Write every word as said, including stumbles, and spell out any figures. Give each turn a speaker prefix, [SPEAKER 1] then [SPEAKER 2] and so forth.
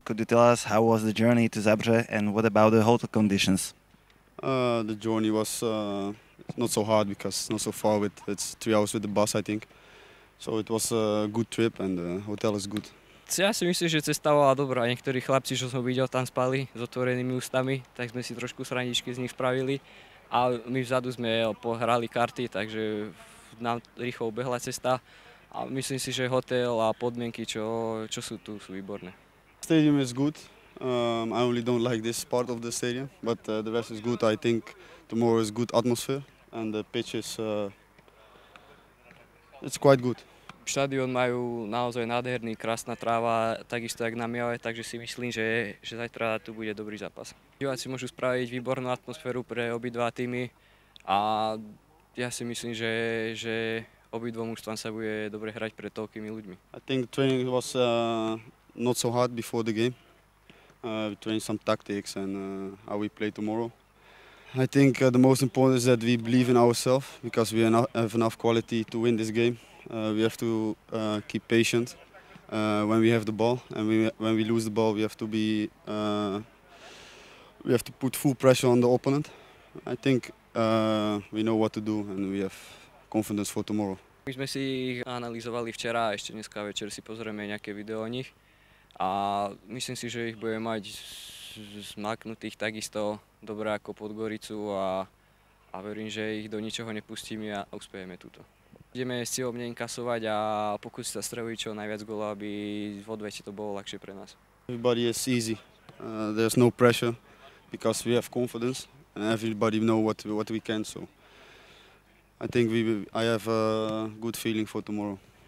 [SPEAKER 1] Could you tell us how was the journey to Zabrze and what about the hotel conditions?
[SPEAKER 2] Uh, the journey was uh, not so hard because not so far. With it's three hours with the bus, I think. So it was a good trip and the hotel is good.
[SPEAKER 3] Ja si myslím, že cesta bola dobrá. Niektorí chlapci, čo som videl, tam spali s otvorenými ústami, tak sme si trošku srandičky z nich spravili. A my vzadu sme pohrali karty, takže nám rýchlo ubehla cesta. A myslím si, že hotel a podmienky, čo, čo sú tu, sú výborné.
[SPEAKER 2] Stadium is good. Um, I only don't like this part of the stadium, but uh, the rest is good. I think tomorrow is good atmosphere and the pitch is uh, it's quite good.
[SPEAKER 3] Štadión majú naozaj nádherný, krásna tráva, takisto jak na Miave, takže si myslím, že, že zajtra tu bude dobrý zápas. Diváci môžu spraviť výbornú atmosféru pre obidva týmy a ja si myslím, že, že obidvom mužstvám sa bude dobre hrať pred toľkými ľuďmi.
[SPEAKER 2] I think the training was uh, not so hard before the game. Uh, we trained some tactics and uh, how we play tomorrow. I think uh, the most important is that we believe in ourselves because we have enough quality to win this game. Uh, we have to uh, keep patient uh, when we have the ball, and we, when we lose the ball, we have to be uh, we have to put full pressure on the opponent. I think uh, we know what to do, and we have confidence for tomorrow.
[SPEAKER 3] My sme si ich analyzovali včera a ešte dneska večer si pozrieme nejaké video o nich a myslím si, že ich budeme mať zmaknutých takisto dobre ako Podgoricu a, a verím, že ich do ničoho nepustíme a uspejeme túto. Ideme s cieľom neinkasovať a pokúsiť sa streliť čo najviac gólov, aby v odvete to bolo ľahšie pre nás.
[SPEAKER 2] Everybody is easy. Uh, there's no pressure because we have confidence and everybody know what what we can. So I think we I have a good feeling for tomorrow.